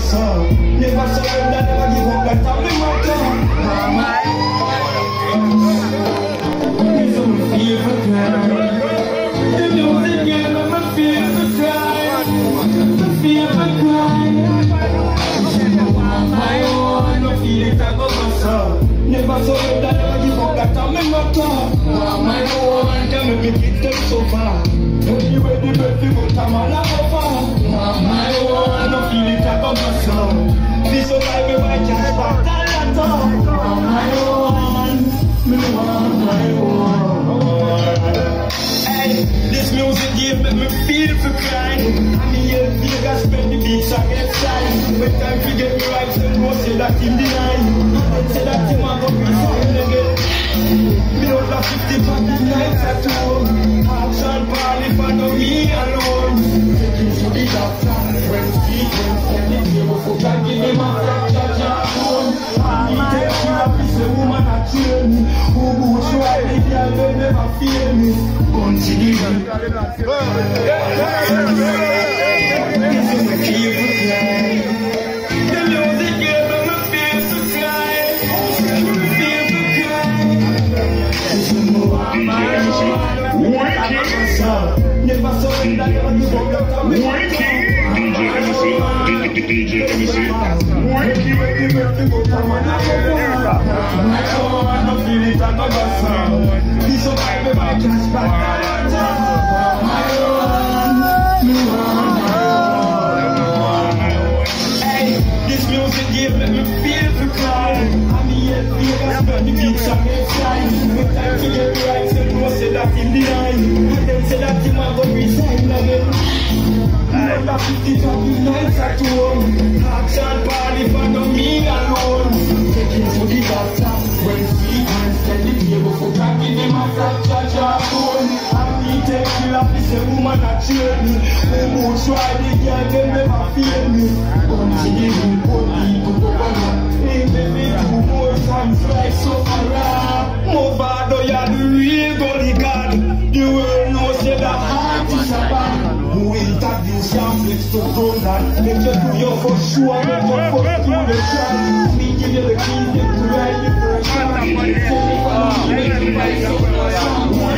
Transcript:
soul. Never surrender, never give up, that time me motto. This is my favorite cry. The music gave me my favorite cry. My favorite cry. My own, no feel it, I go my soul. Never surrender, never give up, that time me motto. My own, can make it take so far. Anyway, the baby go time and I go far. My own, no feel it, I go my soul. This is why me white just back and talk. My own, me want my own. Hey, this music give me feel for crying. And the yell Vegas spend the beats and get signed. When time to get me right, some more say that in the line. Say that him a go be signed again. Me don't have 50 fucking nights at home. Action party for no me alone. Taking to the doctor, when sequence, and the table for can give him a fracture jargon. And he take you up, he's a woman at train. Who would try the girl, they never feel me. Continue. This is the key for crying. The music gave me my feel to cry. Feel to cry. This is my never surrender, never give up, that time me DJ MC. Working, go time and I go far. My own, no feel it, I go sound. This is why me might just back and my own, me want my own. Hey, this music give me feel to cry. I'm here, Vegas, but the beats are get flying. No time to get right, so no say that in the line. And them say that him a go resign again. Number 50 fucking nights at home. Action party for no me alone. Taking to the doctor, when sequence, tell the table for cracking him a fracture jargon. And he take you up, he's a woman at train. Who would try the girl, they never feel me. Continue, people go on. Ain't baby, 2 more times like so around. More bad, oh yeah, the real bodyguard. The world knows that the heart is a bad. Who introduce your flex to grown that. Make you do your for sure, make you fuck through the crowd. Me give you the keys, you to ride the first. Tell me for me, make you buy so much.